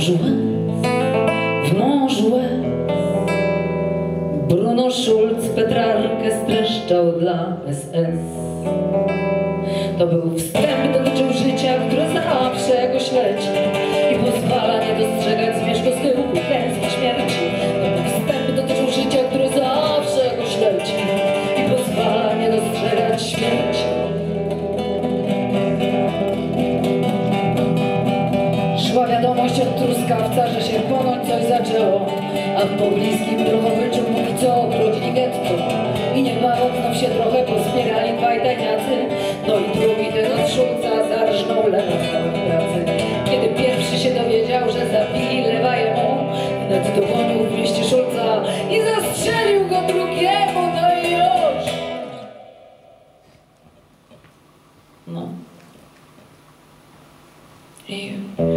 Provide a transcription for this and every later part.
w morzu łez Bruno Schulz Petrarkę streszczał dla SS. To był wstęp, dotyczył życia, które zawsze go śledzi i pozwala nie dostrzegać zmierzchu z tyłu klęski śmierci. To był wstęp, dotyczył życia, które zawsze go śledzi i pozwala nie dostrzegać śmierci. Szła wiadomość od truskawca, że się ponoć coś zaczęło, a w pobliskim Drohobyczu póki co obrodzili getto i niebawem znów się trochę pozbierali dwaj tajniacy. No i drugi ten od Schulza zarżnął lewa w całej pracy. Kiedy pierwszy się dowiedział, że zabili lewa jemu, wnet dogonił w mieście Schulza i zastrzelił go drugiemu, no i już. No. I już.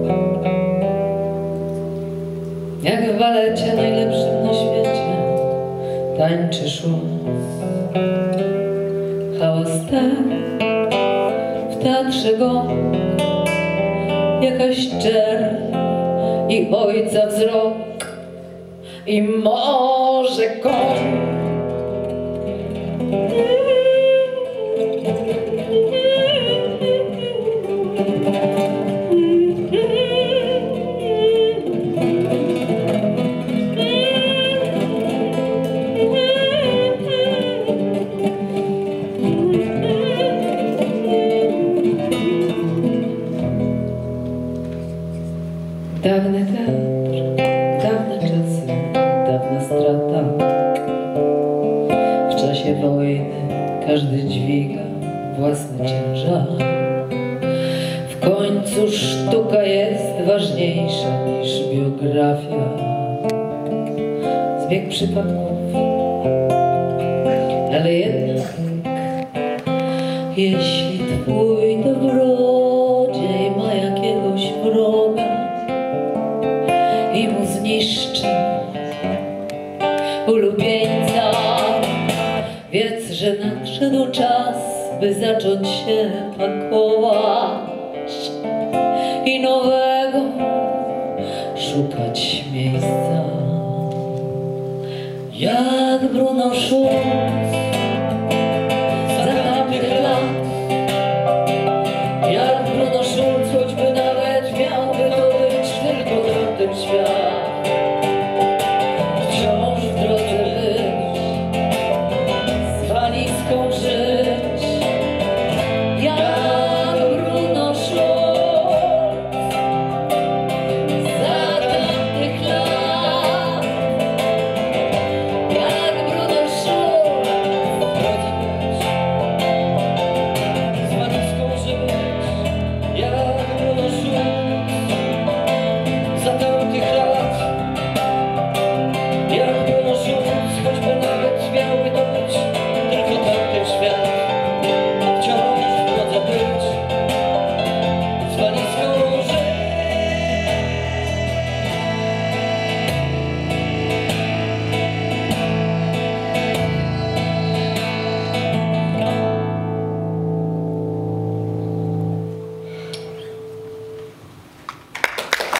Jak w balecie najlepszym na świecie tańczy Schulz. Hałas ten w teatrze go jakaś czerń i ojca wzrok i może koń. Dawny teatr, dawne czasy, dawna strata. W czasie wojny każdy dźwiga własny ciężar. W końcu sztuka jest ważniejsza niż biografia. Zbieg przypadków, ale jednak jeśli twój dobrodziej ma jakiegoś wroga i mu zniszczy ulubieńca, wiedz, że nadszedł czas, by zacząć się pakować i nowego szukać miejsca. Jak Bruno Schulz